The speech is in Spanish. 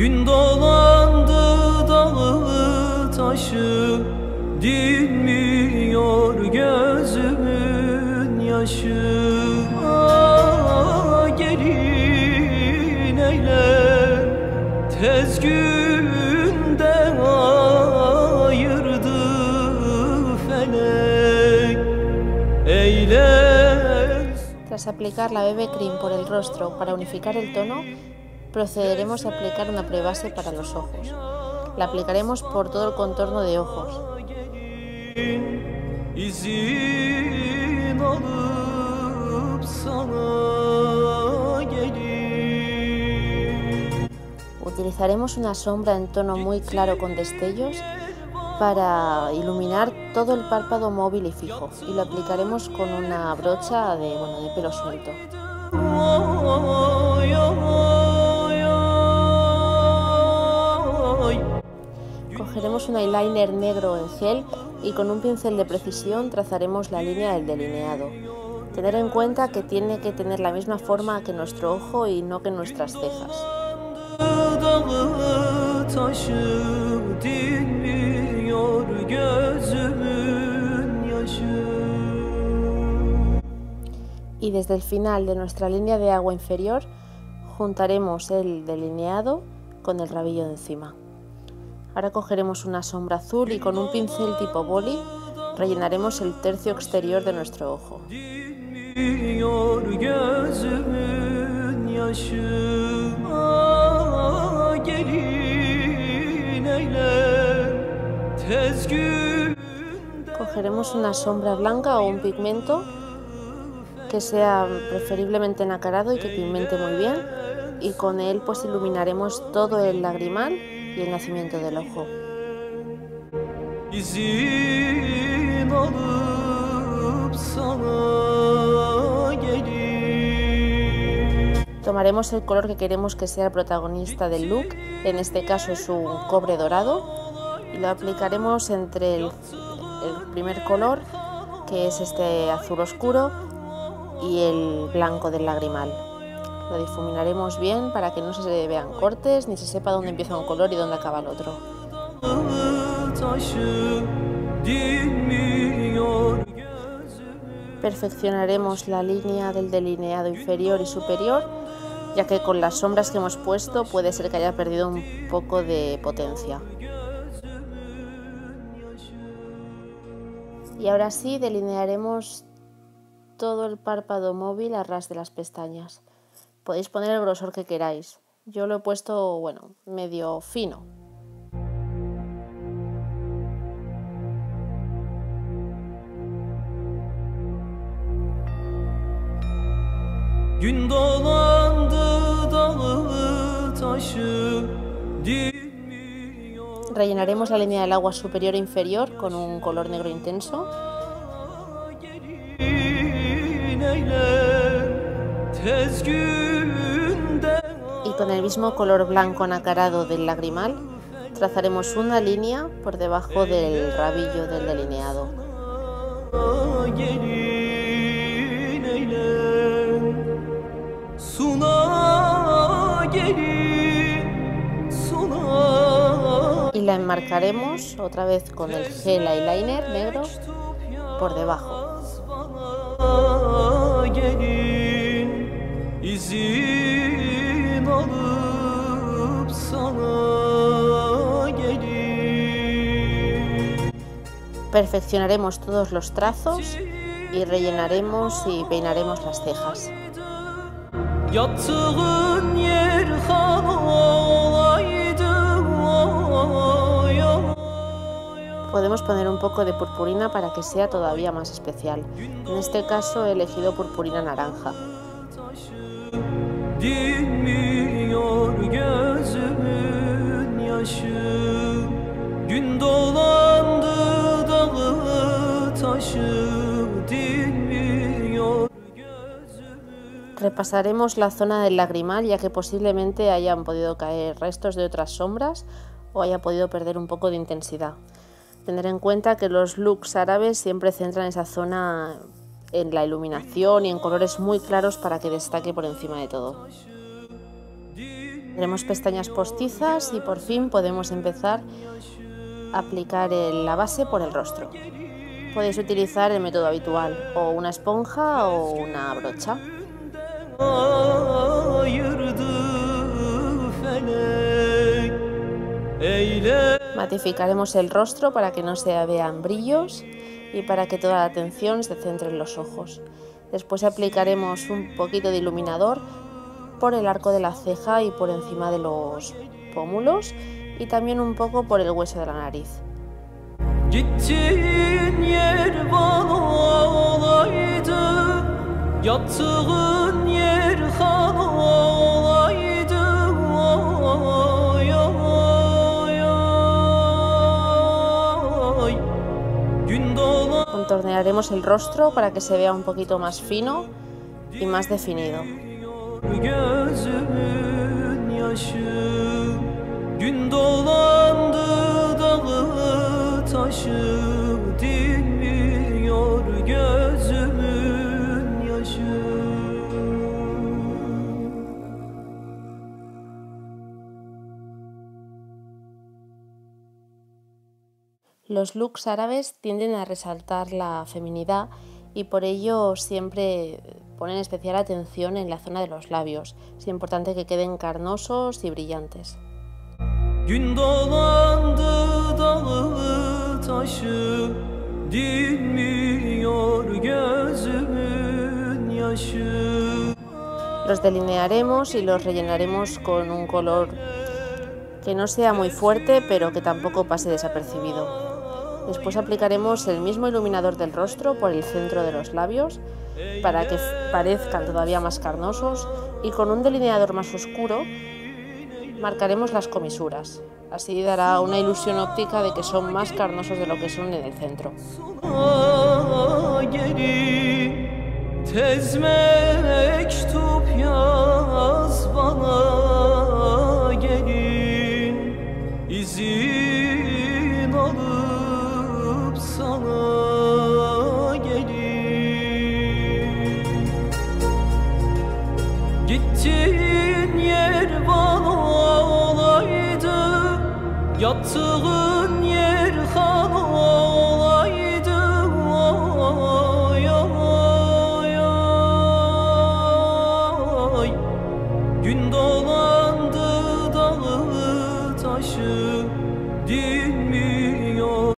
Tras aplicar la BB Cream por el rostro para unificar el tono, procederemos a aplicar una prebase para los ojos. La aplicaremos por todo el contorno de ojos. Utilizaremos una sombra en tono muy claro con destellos para iluminar todo el párpado móvil y fijo, y lo aplicaremos con una brocha de pelo suelto. Cogeremos un eyeliner negro en gel y con un pincel de precisión trazaremos la línea del delineado. Tener en cuenta que tiene que tener la misma forma que nuestro ojo y no que nuestras cejas. Y desde el final de nuestra línea de agua inferior juntaremos el delineado con el rabillo de encima. Ahora cogeremos una sombra azul y con un pincel tipo boli rellenaremos el tercio exterior de nuestro ojo. Cogeremos una sombra blanca o un pigmento que sea preferiblemente nacarado y que pigmente muy bien, y con él pues iluminaremos todo el lagrimal y el nacimiento del ojo. Tomaremos el color que queremos que sea el protagonista del look, en este caso es un cobre dorado, y lo aplicaremos entre el primer color, que es este azul oscuro, y el blanco del lagrimal. Lo difuminaremos bien para que no se vean cortes ni se sepa dónde empieza un color y dónde acaba el otro. Perfeccionaremos la línea del delineado inferior y superior, ya que con las sombras que hemos puesto puede ser que haya perdido un poco de potencia. Y ahora sí delinearemos todo el párpado móvil a ras de las pestañas. Podéis poner el grosor que queráis. Yo lo he puesto, medio fino. Gün dolandı dağı taşı. Rellenaremos la línea del agua superior e inferior con un color negro intenso. Y con el mismo color blanco nacarado del lagrimal trazaremos una línea por debajo del rabillo del delineado. Y la enmarcaremos otra vez con el gel eyeliner negro por debajo. Perfeccionaremos todos los trazos y rellenaremos y peinaremos las cejas. Podemos poner un poco de purpurina para que sea todavía más especial. En este caso he elegido purpurina naranja. Repasaremos la zona del lagrimal, ya que posiblemente hayan podido caer restos de otras sombras o haya podido perder un poco de intensidad. Tener en cuenta que los looks árabes siempre centran esa zona en la iluminación y en colores muy claros para que destaque por encima de todo. Tenemos pestañas postizas y por fin podemos empezar a aplicar la base por el rostro. Podéis utilizar el método habitual, o una esponja o una brocha. Matificaremos el rostro para que no se vean brillos y para que toda la atención se centre en los ojos. Después aplicaremos un poquito de iluminador por el arco de la ceja y por encima de los pómulos y también un poco por el hueso de la nariz. Contornearemos el rostro para que se vea un poquito más fino y más definido. Los looks árabes tienden a resaltar la feminidad y por ello siempre ponen especial atención en la zona de los labios. Es importante que queden carnosos y brillantes. Los delinearemos y los rellenaremos con un color que no sea muy fuerte, pero que tampoco pase desapercibido. Después aplicaremos el mismo iluminador del rostro por el centro de los labios para que parezcan todavía más carnosos y con un delineador más oscuro marcaremos las comisuras. Así dará una ilusión óptica de que son más carnosos de lo que son en el centro. Gittiğin yer bana olaydı, yattığın